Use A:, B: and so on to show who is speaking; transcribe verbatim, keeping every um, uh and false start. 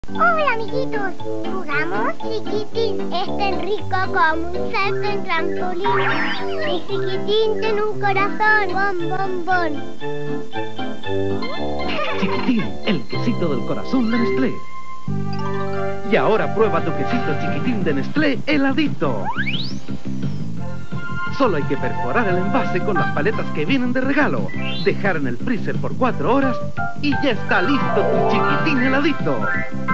A: Hola, amiguitos. ¿Jugamos? Chiquitín es tan rico como un salto en trampolín. Mi chiquitín tiene un corazón, bon, bon, bon.
B: Chiquitín, el quesito del corazón de Nestlé. Y ahora prueba tu quesito chiquitín de Nestlé heladito. Solo hay que perforar el envase con las paletas que vienen de regalo, dejar en el freezer por cuatro horas y ya está listo tu chiquitín heladito.